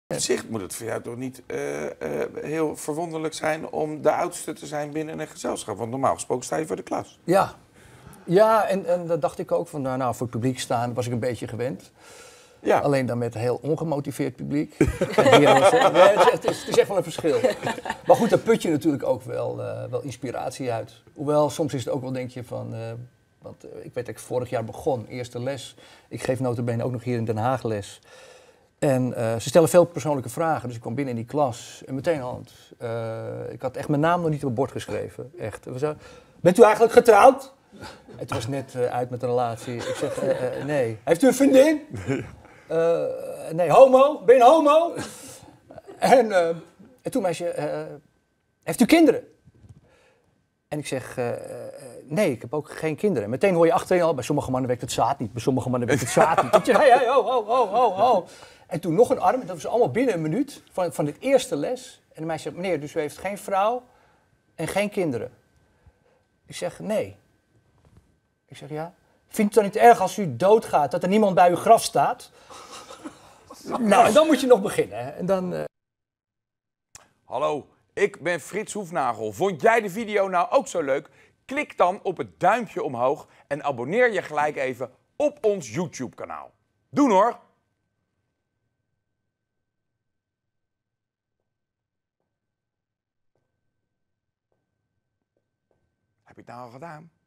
Op zich moet het voor jou toch niet heel verwonderlijk zijn om de oudste te zijn binnen een gezelschap. Want normaal gesproken sta je voor de klas. Ja, ja en dat dacht ik ook van, nou, voor het publiek staan was ik een beetje gewend. Ja. Alleen dan met een heel ongemotiveerd publiek. Het is echt wel een verschil. Maar goed, daar put je natuurlijk ook wel inspiratie uit. Hoewel, soms is het ook wel, denk je van... want ik weet dat ik vorig jaar begon, eerste les. Ik geef nota bene ook nog hier in Den Haag les. En ze stellen veel persoonlijke vragen, dus ik kwam binnen in die klas en meteen hand. Ik had echt mijn naam nog niet op het bord geschreven, echt. Bent u eigenlijk getrouwd? Het was net uit met een relatie. Ik zeg, nee. Heeft u een vriendin? Nee, homo? Ben je een homo? En toen meisje, heeft u kinderen? En ik zeg, nee, ik heb ook geen kinderen. Meteen hoor je achterin al, bij sommige mannen werkt het zaad niet, bij sommige mannen werkt het zaad niet. Ik zeg, hey, ho. En toen nog een arm, dat was allemaal binnen een minuut van dit eerste les. En de meisje zegt, meneer, dus u heeft geen vrouw en geen kinderen? Ik zeg, nee. Ik zeg, ja. Vindt u het dan niet erg als u doodgaat, dat er niemand bij uw graf staat? Nou, en dan moet je nog beginnen. Hè. En dan, Hallo, ik ben Frits Hoefnagel. Vond jij de video nou ook zo leuk? Klik dan op het duimpje omhoog en abonneer je gelijk even op ons YouTube-kanaal. Doen hoor! Heb je het nou al gedaan?